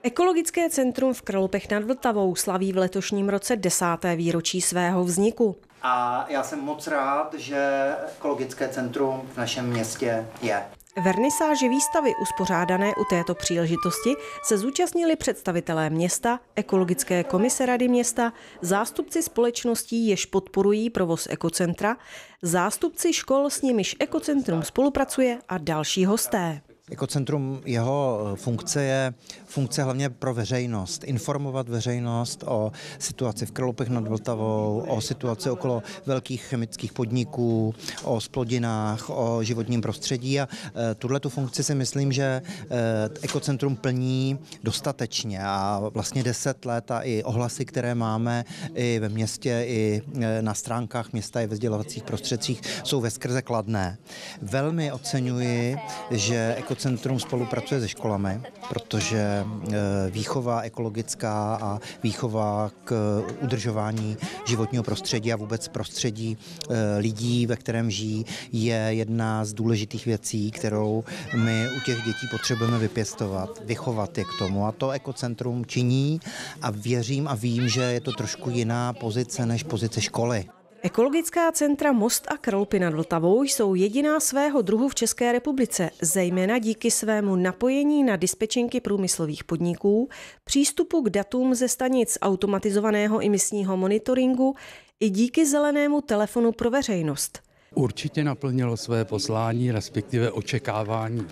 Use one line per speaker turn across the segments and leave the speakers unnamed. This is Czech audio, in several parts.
Ekologické centrum v Kralupech nad Vltavou slaví v letošním roce 10. výročí svého vzniku.
A já jsem moc rád, že ekologické centrum v našem městě je.
Vernisáže výstavy uspořádané u této příležitosti se zúčastnili představitelé města, ekologické komise rady města, zástupci společností, jež podporují provoz ekocentra, zástupci škol, s nimiž ekocentrum spolupracuje a další hosté.
Ekocentrum, jeho funkce je funkce hlavně pro veřejnost. Informovat veřejnost o situaci v Kralupech nad Vltavou, o situaci okolo velkých chemických podniků, o splodinách, o životním prostředí a tuhletu funkci si myslím, že ekocentrum plní dostatečně a vlastně 10 let a i ohlasy, které máme i ve městě, i na stránkách města, i ve sdělovacích prostředcích, jsou veskrze kladné. Velmi oceňuji, že ekocentrum spolupracuje se školami, protože výchova ekologická a výchova k udržování životního prostředí a vůbec prostředí lidí, ve kterém žijí, je jedna z důležitých věcí, kterou my u těch dětí potřebujeme vypěstovat, vychovat je k tomu. A to ekocentrum činí a věřím a vím, že je to trošku jiná pozice než pozice školy.
Ekologická centra Most a Kralupy nad Vltavou jsou jediná svého druhu v České republice, zejména díky svému napojení na dispečenky průmyslových podniků, přístupu k datům ze stanic automatizovaného imisního monitoringu i díky zelenému telefonu pro veřejnost.
Určitě naplnilo své poslání, respektive očekávání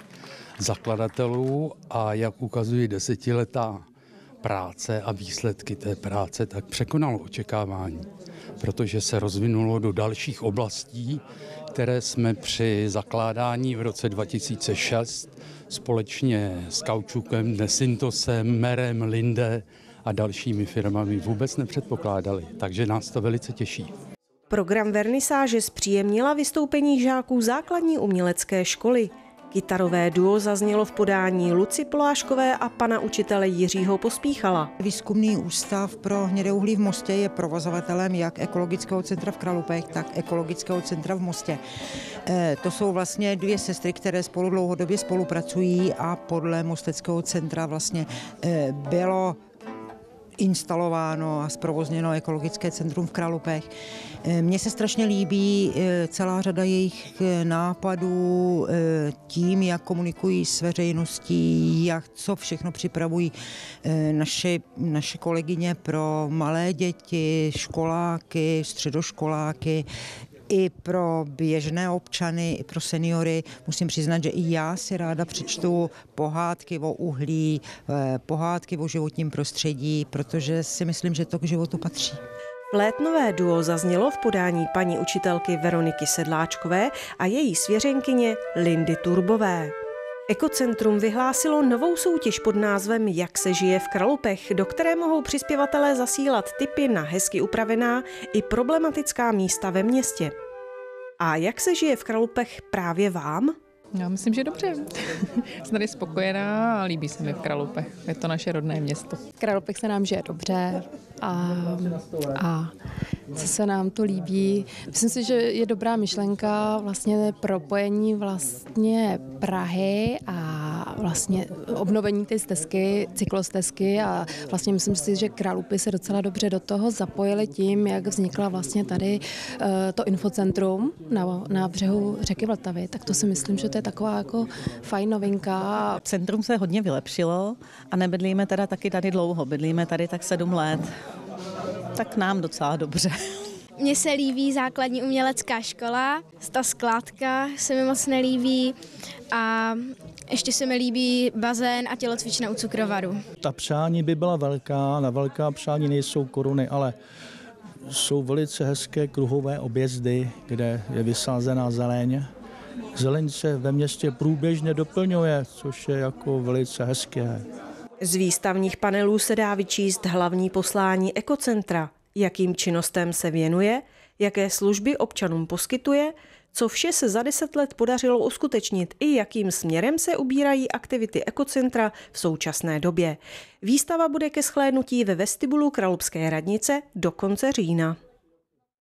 zakladatelů a jak ukazují desetiletá práce a výsledky té práce, tak překonalo očekávání, protože se rozvinulo do dalších oblastí, které jsme při zakládání v roce 2006 společně s Kaučukem, Nesintosem, Merem, Linde a dalšími firmami vůbec nepředpokládali, takže nás to velice těší.
Program vernisáže zpříjemnila vystoupení žáků základní umělecké školy. Kytarové duo zaznělo v podání Luci Poláškové a pana učitele Jiřího Pospíchala.
Výzkumný ústav pro hnědé uhlí v Mostě je provozovatelem jak ekologického centra v Kralupech, tak ekologického centra v Mostě. To jsou vlastně dvě sestry, které spolu dlouhodobě spolupracují a podle Mosteckého centra vlastně bylo instalováno a zprovozněno ekologické centrum v Kralupech. Mně se strašně líbí celá řada jejich nápadů tím, jak komunikují s veřejností, jak co všechno připravují naše kolegyně pro malé děti, školáky, středoškoláky, i pro běžné občany, i pro seniory. Musím přiznat, že i já si ráda přečtu pohádky o uhlí, pohádky o životním prostředí, protože si myslím, že to k životu patří.
Flétnové duo zaznělo v podání paní učitelky Veroniky Sedláčkové a její svěřenkyně Lindy Turbové. Ekocentrum vyhlásilo novou soutěž pod názvem Jak se žije v Kralupech, do které mohou přispěvatelé zasílat tipy na hezky upravená i problematická místa ve městě. A jak se žije v Kralupech právě vám?
Já myslím, že dobře. Jsem tady spokojená a líbí se mi v Kralupech. Je to naše rodné město.
V Kralupech se nám žije dobře a co se nám to líbí. Myslím si, že je dobrá myšlenka vlastně propojení vlastně Prahy a vlastně obnovení té stezky, cyklostezky a vlastně myslím si, že Kralupy se docela dobře do toho zapojily tím, jak vznikla vlastně tady to infocentrum na břehu řeky Vltavy. Tak to si myslím, že to je taková jako fajn novinka.
Centrum se hodně vylepšilo a nebydlíme teda taky tady dlouho, bydlíme tady tak 7 let. Tak nám docela dobře.
Mně se líbí základní umělecká škola, ta skládka se mi moc nelíbí a ještě se mi líbí bazén a tělocvična u cukrovaru.
Ta přání by byla velká, na velká přání nejsou koruny, ale jsou velice hezké kruhové objezdy, kde je vysázená zeleň. Zeleň se ve městě průběžně doplňuje, což je jako velice hezké.
Z výstavních panelů se dá vyčíst hlavní poslání ekocentra, jakým činnostem se věnuje, jaké služby občanům poskytuje, co vše se za 10 let podařilo uskutečnit i jakým směrem se ubírají aktivity ekocentra v současné době. Výstava bude ke shlédnutí ve vestibulu Kralupské radnice do konce října.